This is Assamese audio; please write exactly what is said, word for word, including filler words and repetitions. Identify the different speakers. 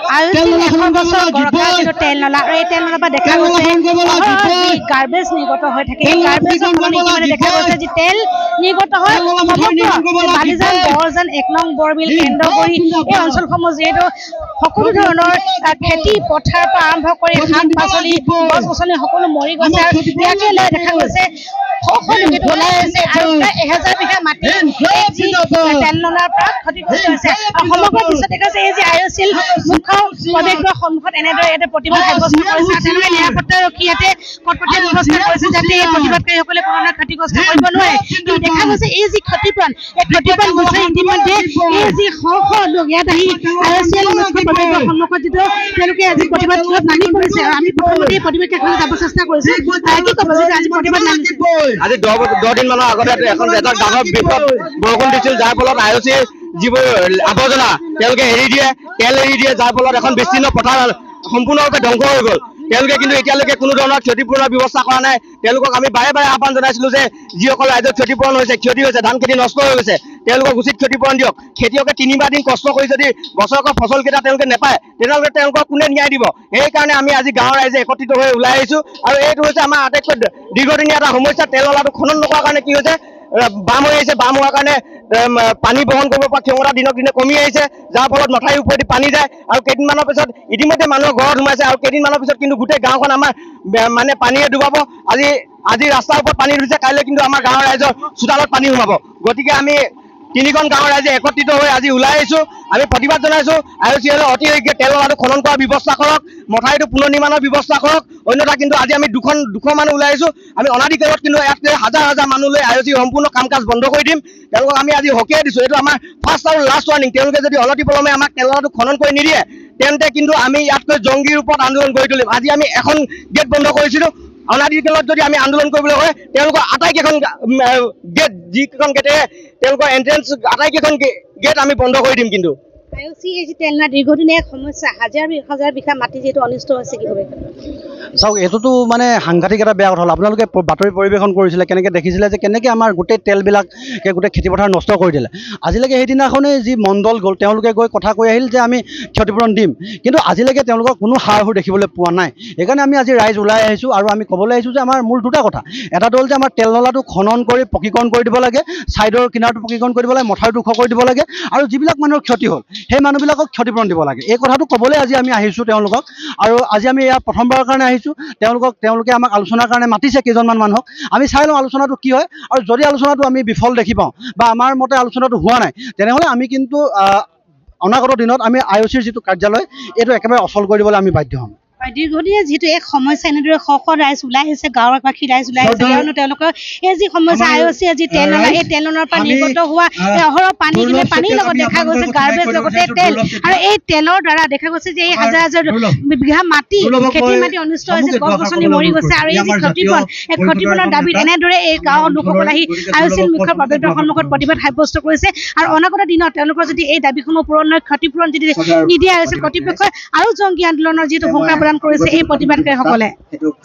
Speaker 1: তেল নলা আৰু এই তেল নলাৰ পৰা দেখা গৈছে গাৰ্বেজ নিৰ্গত হৈ থাকে। এই গাৰ্বেজৰ ফলত দেখা গৈছে যে তেল নিৰ্গত হয় বালিজান বৰজান এক নং বৰবিল কেন্দ্ৰ কৰি এই অঞ্চলসমূহ যিহেতু সকলো ধৰণৰ খেতি পথাৰ পৰা আৰম্ভ কৰি শাক পাচলি গছ গছনি সকলো মৰি গৈছে আৰু ইয়াকে লৈ দেখা গৈছে ওলাই আছে আৰু প্ৰায় এহেজাৰ বিঘা মাটি তেল নলাৰ পৰা ক্ষতিগ্ৰস্ত হৈছে। আৰু সমগ্ৰ দৃশ্য দেখা যায় এই যে আই অ' চি এল মুখ্য প্ৰৱেশদ্বাৰৰ সন্মুখত এনেদৰে ইয়াতে প্ৰতিবাদ সাব্যস্ত কৰিছে। তেওঁলোকে নিৰাপত্তাৰক্ষী ইয়াতে কটকটীয়া ব্যৱস্থা কৰিছে যাতে এই প্ৰতিবাদকাৰীসকলে কোনো ধৰণৰ ক্ষতিগ্ৰস্ত কৰিব নোৱাৰে। কিন্তু দেখা গৈছে এই যি ক্ষতিপূৰণ এই ক্ষতিপূৰণ বিচাৰি ইতিমধ্যে এই যি শ শ লোক ইয়াত আহি আই অ' চি এল মুখ্য প্ৰৱেশদ্বাৰৰ সন্মুখত যিটো তেওঁলোকে আজি প্ৰতিবাদ নামি কৰিছে আৰু আমি প্ৰথমতে প্ৰতিবাদকাৰীসকলক যাব চেষ্টা কৰিছো। কি ক'ব যে আজি প্ৰতিবাদ নামিছে?
Speaker 2: আজি দহ দহ দিন মানৰ আগতে এখন এটা ডাঙৰ বৃহৎ বৰষুণ দিছিল যাৰ ফলত আই অ' চি যিবোৰ আৱৰ্জনা তেওঁলোকে এৰি দিয়ে তেল এৰি দিয়ে যাৰ ফলত এখন বিস্তীৰ্ণ পথাৰ সম্পূৰ্ণৰূপে ধ্বংস হৈ গ'ল। তেওঁলোকে কিন্তু এতিয়ালৈকে কোনো ধৰণৰ ক্ষতিপূৰণৰ ব্যৱস্থা কৰা নাই। তেওঁলোকক আমি বাৰে বাৰে আহ্বান জনাইছিলো যে যিসকল ৰাজ্যত ক্ষতিপূৰণ হৈছে ক্ষতি হৈছে ধান খেতি নষ্ট হৈ গৈছে তেওঁলোকক উচিত ক্ষতিপূৰণ দিয়ক। খেতিয়কে তিনিবাৰ দিন কষ্ট কৰি যদি বছৰকৰ ফচলকেইটা তেওঁলোকে নেপায় তেনেহ'লে তেওঁলোকক কোনে ন্যায় দিব? সেইকাৰণে আমি আজি গাঁৱৰ ৰাইজে একত্ৰিত হৈ ওলাই আহিছো আৰু এইটো হৈছে আমাৰ আটাইতকৈ দীৰ্ঘদিনীয়া এটা সমস্যা। তেল নলাটো খনন নকৰাৰ কাৰণে কি হৈছে বাম হৈ আহিছে। বাম হোৱাৰ কাৰণে পানী বহন কৰিব পৰা ক্ষমতা দিনক দিনে কমি আহিছে যাৰ ফলত মথাউৰিৰ ওপৰেদি পানী যায় আৰু কেইদিনমানৰ পিছত ইতিমধ্যে মানুহৰ ঘৰত সোমাইছে আৰু কেইদিনমানৰ পিছত কিন্তু গোটেই গাঁওখন আমাৰ মানে পানীয়ে ডুবাব। আজি আজি ৰাস্তাৰ ওপৰত পানী ধৰিছে কাইলৈ কিন্তু আমাৰ গাঁৱৰ ৰাইজৰ চোতালত পানী সোমাব। গতিকে আমি তিনিখন গাঁৱৰ ৰাইজে একত্ৰিত হৈ আজি ওলাই আহিছো। আমি প্ৰতিবাদ জনাইছো আই অ' চি এলে অতি শীঘ্ৰে তেল নলাটো খনন কৰাৰ ব্যৱস্থা কৰক, মথাউৰিটো পুনৰ নিৰ্মাণৰ ব্যৱস্থা কৰক। অন্যথা কিন্তু আজি আমি দুখন দুশ মানুহ ওলাই আহিছো। আমি অনাধিকাৰত কিন্তু ইয়াতকৈ হাজাৰ হাজাৰ মানুহ লৈ আই অ' চি সম্পূৰ্ণ কাম কাজ বন্ধ কৰি দিম। তেওঁলোকক আমি আজি সকীয়াই দিছো। এইটো আমাৰ ফাৰ্ষ্ট আৰু লাষ্ট ৱাৰ্ণিং। তেওঁলোকে যদি অলতি পলমে আমাক তেল নলাটো খনন কৰি নিদিয়ে তেন্তে কিন্তু আমি ইয়াতকৈ জংগীৰ ৰূপত আন্দোলন কৰি তুলিম। আজি আমি এখন গেট বন্ধ কৰিছিলো। অনাধিকাৰত যদি আমি আন্দোলন কৰিবলৈ হয় তেওঁলোকৰ আটাইকেইখন গেট যিকেইখন গেটে তেওঁলোকৰ এণ্ট্ৰেঞ্চ আটাইকেইখন গেট আমি বন্ধ কৰি দিম। কিন্তু
Speaker 1: আই অ' চি এই তেল নলা দীৰ্ঘদিনীয়া সমস্যা হাজাৰ হাজাৰ বিঘা মাটি যিহেতু অনিষ্ট হৈছে কি হ'ব?
Speaker 3: চাওক এইটোতো মানে সাংঘাতিক এটা বেয়া কথা হ'ল। আপোনালোকে বাতৰি পৰিৱেশন কৰিছিলে কেনেকৈ দেখিছিলে যে কেনেকৈ আমাৰ গোটেই তেলবিলাকে গোটেই খেতিপথাৰ নষ্ট কৰি দিলে। আজিলৈকে সেইদিনাখনেই যি মণ্ডল গ'ল তেওঁলোকে গৈ কথা কৈ আহিল যে আমি ক্ষতিপূৰণ দিম, কিন্তু আজিলৈকে তেওঁলোকৰ কোনো সাৰ সুৰ দেখিবলৈ পোৱা নাই। সেইকাৰণে আমি আজি ৰাইজ ওলাই আহিছোঁ আৰু আমি ক'বলৈ আহিছোঁ যে আমাৰ মূল দুটা কথা। এটা হ'ল যে আমাৰ তেল নলাটো খনন কৰি পকীকৰণ কৰি দিব লাগে, ছাইডৰ কিনাৰটো পকীকৰণ কৰি দিব লাগে, মথাউৰিটো ওখ কৰি দিব লাগে আৰু যিবিলাক মানুহৰ ক্ষতি হ'ল সেই মানুহবিলাকক ক্ষতিপূৰণ দিব লাগে। এই কথাটো ক'বলৈ আজি আমি আহিছোঁ তেওঁলোকক। আৰু আজি আমি ইয়াত প্ৰথমবাৰৰ কাৰণে আহিছোঁ। তেওঁলোকক তেওঁলোকে আমাক আলোচনাৰ কাৰণে মাতিছে কেইজনমান মানুহক। আমি চাই লওঁ আলোচনাটো কি হয় আৰু যদি আলোচনাটো আমি বিফল দেখি পাওঁ বা আমাৰ মতে আলোচনাটো হোৱা নাই তেনেহ'লে আমি কিন্তু অনাগত দিনত আমি আই অ' চিৰ যিটো কাৰ্যালয় এইটো একেবাৰে অচল কৰি দিবলৈ আমি বাধ্য হ'ম।
Speaker 1: দীৰ্ঘদিনীয়া যিহেতু এক সমস্যা এনেদৰে শ শ ৰাইজ ওলাই আহিছে, গাঁৱৰবাসী ৰাইজ ওলাই আহিছে, কিয়নো তেওঁলোকৰ এই যি সমস্যা আই অ' চি যি তেল নলা এই তেল নলাৰ পৰা নিৰ্গত হোৱা অহৰহ পানী কিন্তু পানীৰ লগত দেখা গৈছে গাৰ্বেজ লগতে তেল আৰু এই তেলৰ দ্বাৰা দেখা গৈছে যে এই হাজাৰ হাজাৰ বিঘা মাটি খেতি মাটি অনিষ্ট হৈছে, গছ গছনি মৰি গৈছে আৰু এই যি ক্ষতিপূৰণ এই ক্ষতিপূৰণৰ দাবীত এনেদৰে এই গাঁৱৰ লোকসকল আহি আই অ' চি মুখ্য প্ৰৱেশদ্বাৰৰ সন্মুখত প্ৰতিবাদ সাব্যস্ত কৰিছে। আৰু অনাগত দিনত তেওঁলোকৰ যদি এই দাবীসমূহ পূৰণ নহয় ক্ষতিপূৰণ যদি নিদিয়া হৈছে কৰ্তৃপক্ষই আৰু জংগী আন্দোলনৰ যিটো ভূমিকা প্ৰদান কৰিছে এই প্ৰতিবাদকাৰীসকলে।